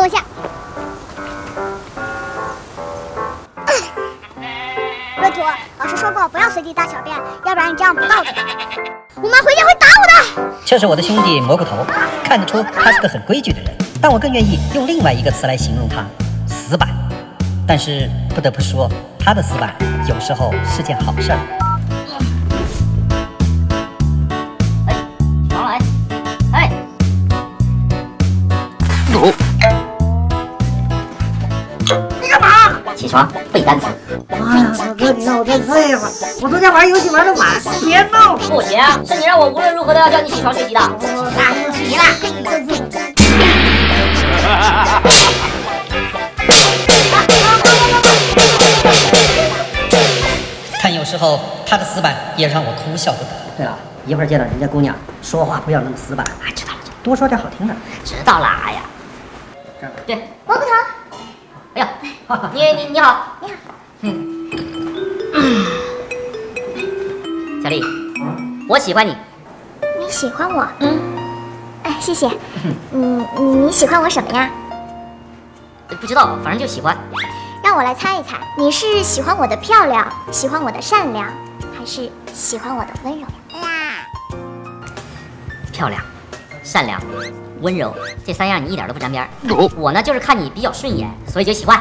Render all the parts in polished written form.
楼下。闰土，老师说过不要随地大小便，要不然你这样不道德。我妈回家会打我的。 这是我的兄弟蘑菇头，看得出他是个很规矩的人，但我更愿意用另外一个词来形容他：死板。但是不得不说，他的死板有时候是件好事儿。 哎，起床了，哎。 你干嘛？ 起床背单词。 妈呀，老哥，你让我再睡一会儿。我昨天玩游戏玩得晚，别闹。 不行，是你让我无论如何都要叫你起床学习的。起啦！ 但有时候他的死板也让我哭笑不得。对了，一会儿见到人家姑娘，说话不要那么死板。 哎，知道了， 多说点好听的。 知道了。哎呀，对， 蘑菇头。 哎呀，你好，你好。小丽，我喜欢你。 你喜欢我？哎，谢谢。你喜欢我什么呀？ 不知道，反正就喜欢。 让我来猜一猜，你是喜欢我的漂亮，喜欢我的善良，还是喜欢我的温柔呀？ 漂亮、善良、温柔，这三样你一点都不沾边。我呢，就是看你比较顺眼，所以就喜欢。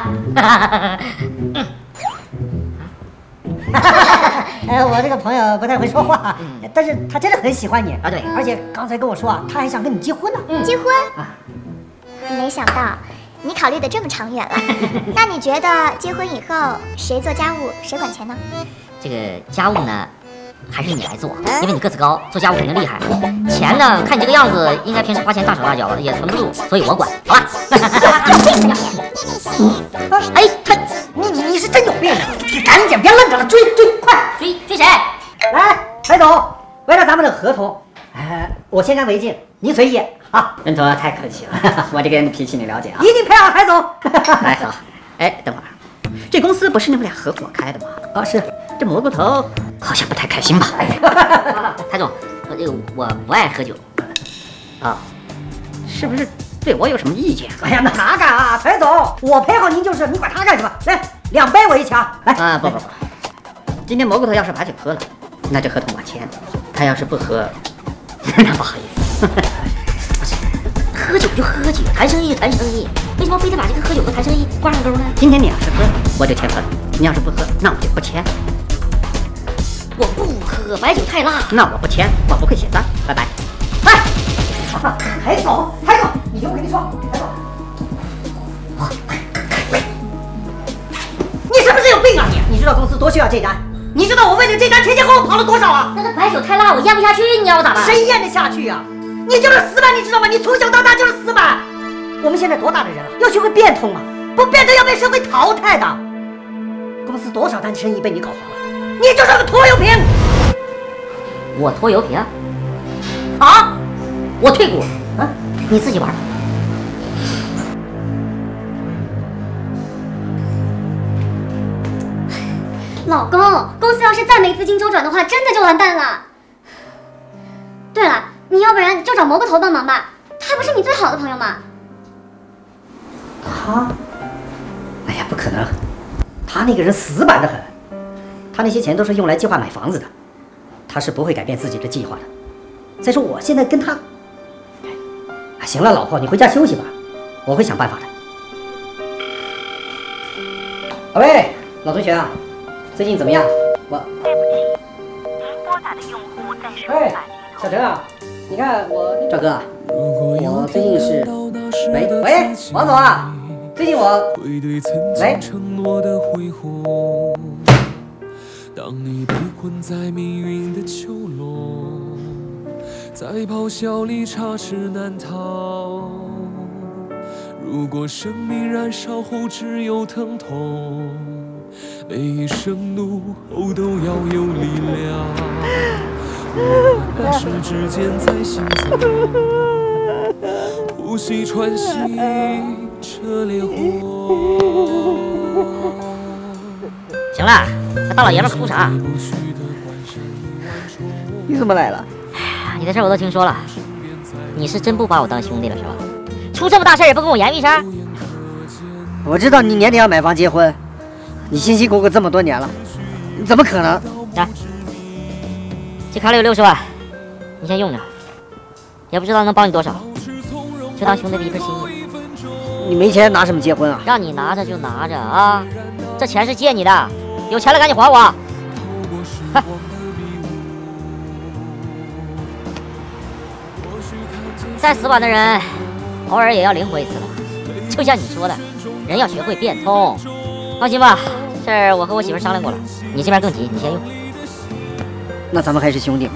我这个朋友不太会说话，但是他真的很喜欢你啊。对， 而且刚才跟我说啊，他还想跟你结婚呢。 结婚啊？没想到你考虑的这么长远了。那你觉得结婚以后谁做家务谁管钱呢？ 这个家务呢，还是你来做，因为你个子高，做家务肯定厉害。钱呢，看你这个样子，应该平时花钱大手大脚的，也存不住，所以我管，好吧？哎， 你是真有病啊！你赶紧别愣着了，追，快追谁？ 来，白总，为了咱们的合同，我先干为敬，您随意啊。 任总太客气了，我这个人的脾气你了解啊。 一定配合海总。 哎好，哎等会儿，这公司不是你们俩合伙开的吗？ 啊是， 这蘑菇头好像不太开心吧？台总，我不爱喝酒，啊，是不是对我有什么意见？ 哎呀，哪敢啊，台总，我陪好您就是，你管他干什么？来，2杯我一起啊！来啊不，今天蘑菇头要是把酒喝了，那这合同我签；他要是不喝，那不好意思。不是，喝酒就喝酒，谈生意就谈生意，为什么非得把这个喝酒和谈生意挂上钩呢？今天你要是喝，我就签合同；你要是不喝，那我就不签。我不喝白酒太辣，那我不签，我不会写字，拜拜。 来，海总，你听我跟你说，海总，你是不是有病啊你？你知道公司多需要这单？你知道我为了这单前后跑了多少啊？ 那这白酒太辣，我咽不下去，你要我咋办？ 谁咽得下去呀？你就是死板，你知道吗？你从小到大就是死板。我们现在多大的人了，要学会变通啊！不变通要被社会淘汰的。公司多少单生意被你搞黄了，你就是个拖油瓶。 我拖油瓶？好，我退股啊，你自己玩。 老公，公司要是再没资金周转的话，真的就完蛋了。对了，你要不然就找蘑菇头帮忙吧，他不是你最好的朋友吗？ 他？哎呀，不可能，他那个人死板得很，他那些钱都是用来计划买房子的，他是不会改变自己的计划的。再说我现在跟他……行了，老婆，你回家休息吧，我会想办法的。喂，老同学啊，最近怎么样？我…… 对不起，您拨打的用户暂时无法接通。 小陈啊，你看我赵哥，我最近是……喂，王总啊，最近我……喂。当你被困在命运的囚笼，在咆哮里插翅难逃。如果生命燃烧后只有疼痛，每一声怒后都要有力量。我们何时之间在行走，呼吸喘息这烈火。 行了，这大老爷们哭啥？ 你怎么来了？ 你的事我都听说了，你是真不把我当兄弟了是吧？出这么大事也不跟我言语一声？ 我知道你年底要买房结婚，你辛辛苦苦这么多年了，怎么可能？ 来，这卡里有60万，你先用着，也不知道能帮你多少，就当兄弟的一份心意。 你没钱拿什么结婚啊？ 让你拿着就拿着啊，这钱是借你的，有钱了赶紧还我。再死板的人，偶尔也要灵活一次了。就像你说的，人要学会变通。放心吧，事儿我和我媳妇商量过了，你这边更急，你先用。 那咱们还是兄弟吗？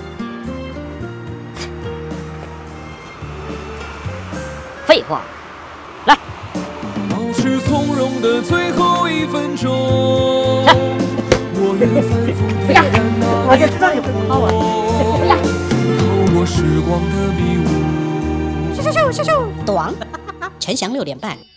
废话，来。 保持从容的最后1分钟。我愿反复地感到我就知道你会帮我。 透过时光的迷雾。 短，陈翔6点半。